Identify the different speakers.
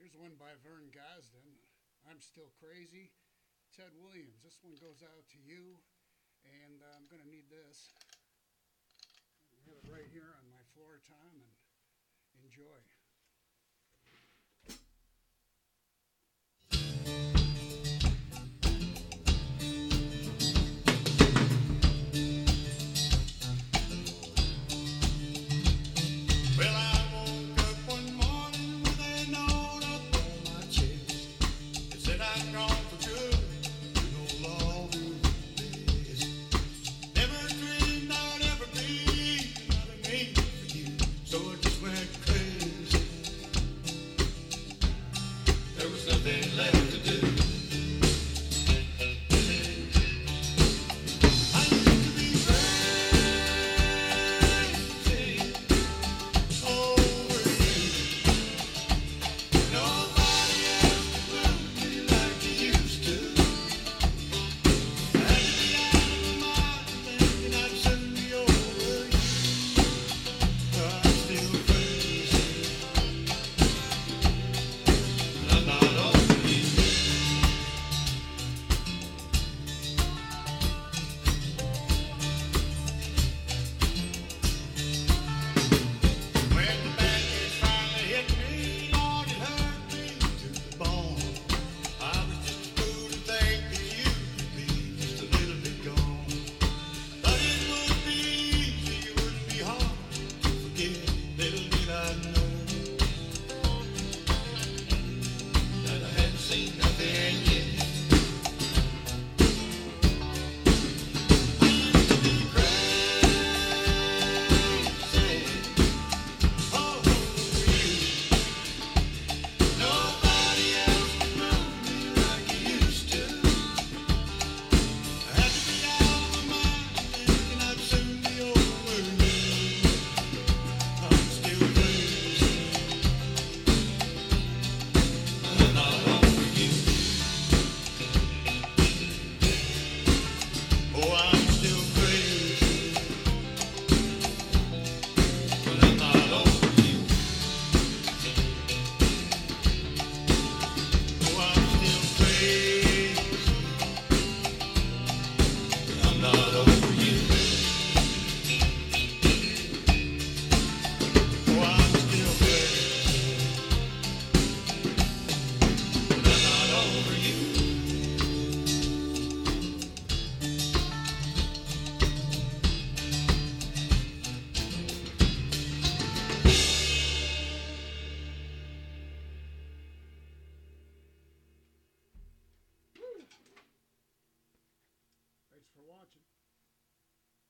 Speaker 1: Here's one by Vern Gosdin. I'm Still Crazy. Ted Williams. This one goes out to you, and I'm going to need this. I have it right here on my floor, Tom, and enjoy.
Speaker 2: Well, I woke up one morning with a note up on my chest. It said I'm gone for good, no longer with this. Never dreamed I'd ever be another name for you, so I just went crazy. There was nothing left to do.
Speaker 1: Thanks for watching.